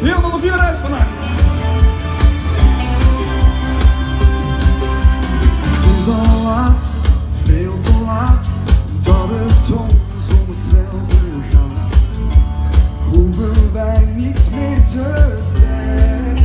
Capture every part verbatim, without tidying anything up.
helemaal nog niet naar huis vannacht. Het is al laat, veel te laat, dat het ons om hetzelfde gaat. Hoeven wij niets meer te zeggen.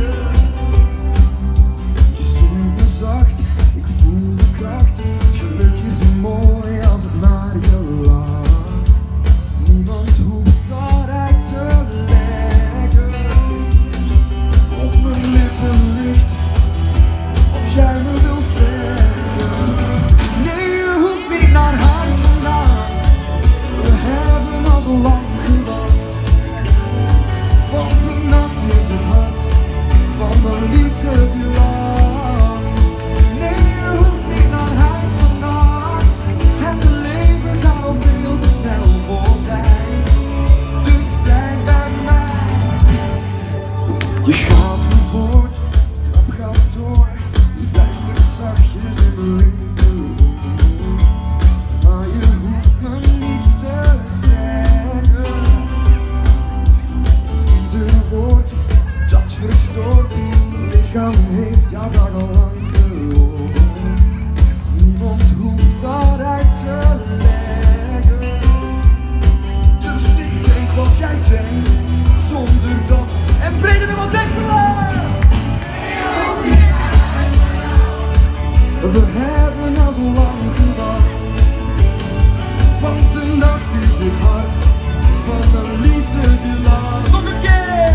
Je zoent me zacht, ik voel de kracht. Het geluk is mooi als het naar je laat. Niemand hoeft dat uit te leggen. Op mijn lippen ligt wat jij me wil zeggen. Nee, je hoeft niet naar huis vandaag. We hebben al zo lang gewacht. Want de nacht is het hart van mijn liefde die lang. Nee, je hoeft niet naar huis vandaag. Het leven gaat al veel te snel voorbij. Dus blijf bij mij. Je gaat me voort, de trap gaat door. Je fluistert zachtjes in mijn linkeroor. Maar je hoeft me niets te zeggen. Het ieder woord dat verstoort. Mijn lichaam heeft jouw dag al lang gehoord. Niemand hoeft dat uit te leggen. Dus ik denk wat jij denkt, zonder dat en breder dan wat denkt we hebben al zo lang gewacht. Want de nacht is het hart van een liefde die lang. Nog een keer!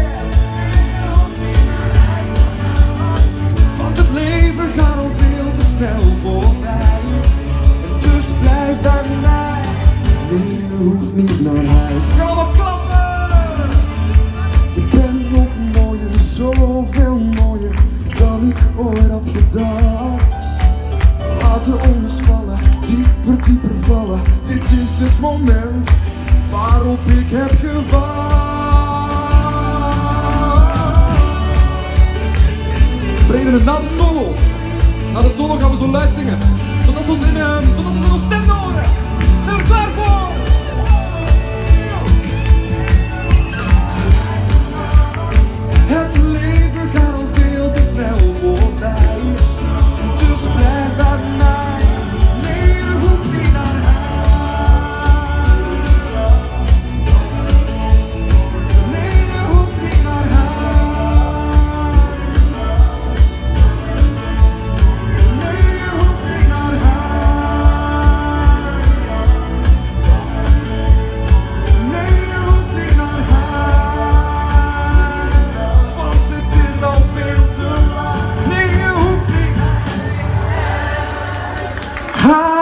Want het leven gaat al veel te snel voorbij. En dus blijf bij mij. Nee, je hoeft niet naar huis. Ga maar klappen! Je bent nog mooier, zoveel mooier dan ik ooit had gedacht. Laten ons vallen, dieper, dieper vallen. Dit is het moment waarop ik heb gewacht. Brengen het na de solo. Na de solo gaan we zo luid zingen. Totdat ze ons in, uh, totdat ze ons stem horen. Zijn we klaar voor? Het leven gaat al veel te snel voorbij. Dus blijf bij mij. Nee, je hoeft niet naar huis. Nee, je hoeft niet naar huis. Nee, je hoeft niet naar huis. Nee, je hoeft niet naar huis. Want het is al veel te laat. Nee, je hoeft niet naar huis.